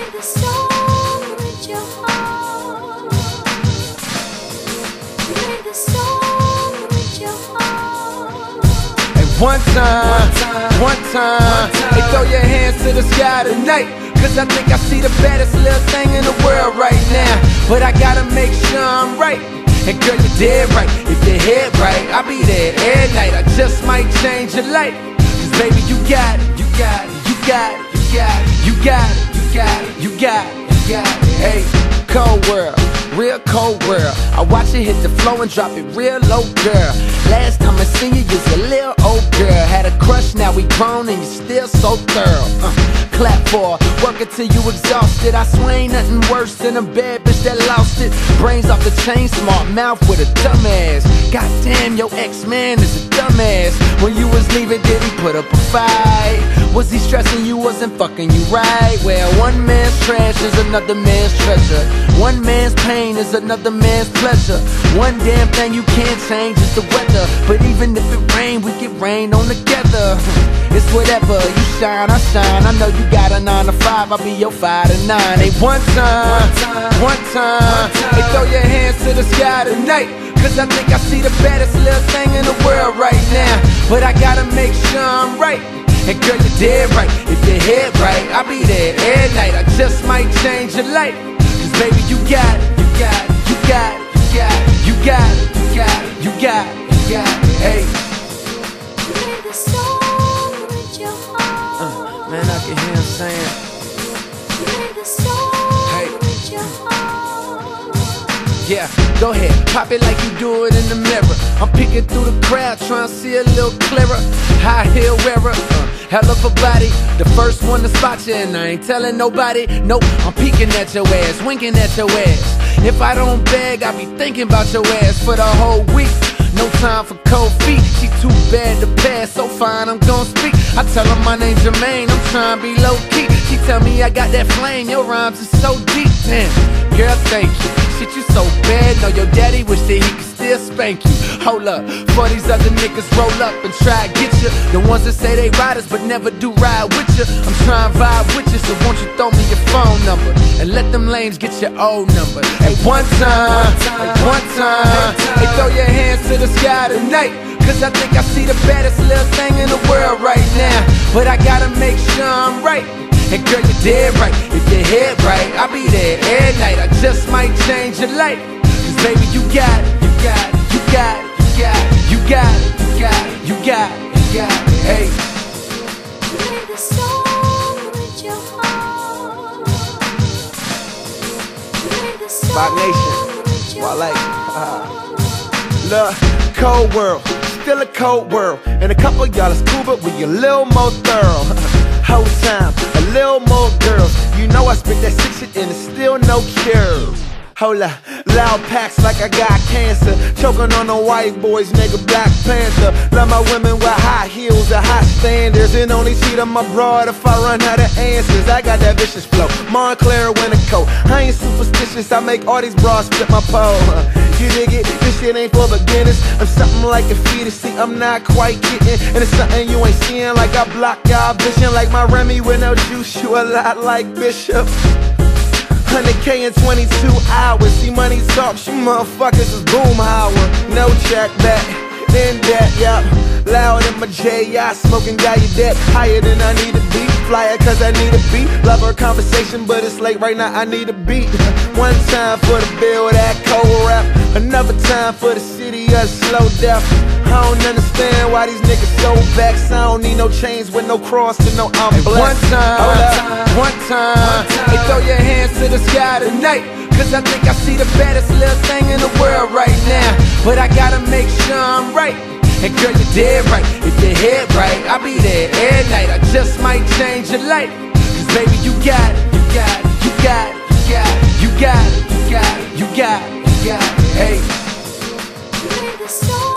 the song with your heart. Play the song with your heart. And one time, hey, throw your hands to the sky tonight. Cause I think I see the baddest little thing in the world right now. But I gotta make sure I'm right. And girl, you're dead right. If your head right, I'll be there every night. I just might change your life. Cause baby, you got it, you got it, you got it, you got it, you got it, you got it, you got it, you got it. Hey, cold world, real cold world. I watch it hit the flow and drop it real low, girl. Last time I seen you, you's a little old girl. Had a crush, now we grown and you still so thorough. Clap for her, work it till you exhausted. I swear ain't nothing worse than a bad bitch that lost it. Brains off the chain, smart mouth with a dumbass. Goddamn, your ex-man is a dumbass. When you was leaving, did he put up a fight? Was he stressing you wasn't fucking you right? Well, one man's trash is another man's treasure. One man's pain is another man's pleasure. One damn thing you can't change is the weather. But even if it rain, we get rain on together. It's whatever, you shine, I shine. I know you got a 9 to 5, I'll be your 5 to 9. Hey, one time, hey, throw your hands to the sky tonight. Cause I think I see the baddest little thing in the world right now. But I gotta make sure I'm right. And girl, you're dead right. If your head right, I'll be there every night. I just might change your life. Cause baby, you got it, you got it, you got it, you got it, you got it, you got it, you got it, you got it. Hey, Play the song with your heart. man, I can hear him saying, Play the song with your heart. yeah, go ahead, pop it like you do it in the mirror. I'm peeking through the crowd, trying to see a little clearer. High heel wearer, hell of a body. The first one to spot you, and I ain't telling nobody. Nope, I'm peeking at your ass, winking at your ass. If I don't beg, I be thinking about your ass for the whole week. No time for cold feet, she too bad to pass, so fine, I'm gon' speak. I tell her my name's Jermaine, I'm trying to be low-key. She tell me I got that flame, your rhymes are so deep. Damn, girl, thank you. Shit, you so bad, know your daddy wish that he could still spank you. Hold up, for these other niggas roll up and try to get you. The ones that say they riders but never do ride with you. I'm trying to vibe with you, so won't you throw me your phone number and let them lanes get your old number. At one time, hey, throw your hands to the sky tonight. Cause I think I see the baddest little thing in the world right now. But I gotta make sure I'm right. And girl, you're dead right. If your head right, I'll be there every night. I just might change your life. Cause baby, you got it, you got it, you got it, you got it, you got it, you got it, you got it, you got it. Hey, Play the song with your heart. Play the song Roc Nation, with your Wale. heart. Look, cold world, still a cold world. And a couple of y'all is cool, but we a little more thorough. Whole time, a little more girls. You know I spit that sick shit and it's still no cure. Hold up, loud packs like I got cancer. Choking on the white boys, nigga, Black Panther. Love my women with high heels and high standards. And only cheat on my broad if I run out of answers. I got that vicious flow, Montclair winter coat. I ain't superstitious, I make all these bras flip my pole. You dig it? This shit ain't for beginners. I'm something like a fetus, see I'm not quite getting. And it's something you ain't seeing, like I block y'all vision. Like my Remy with no juice, you a lot like Bishop. 100K in 22 hours. See money talks, you motherfuckers is boom hour. No check back, then that, yup. Loud in my J.I. smoking Gallaudet. Higher than I need to be, flyer cause I need a beat. Love her conversation but it's late right now, I need a beat. One time for the bill, that cold rap. Another time for the city of slow death. I don't understand why these niggas so vexed. I don't need no chains with no cross to no I'm blessed. One time, hey, throw your hands to the sky tonight. Cause I think I see the baddest little thing in the world right now. But I gotta make sure I'm right. And girl, you're dead right. If your head right, I'll be there every night. I just might change your life. Cause baby, you got it, you got it, you got it, you got it, you got it, you got it, you got it, you got it. Hey, Play the song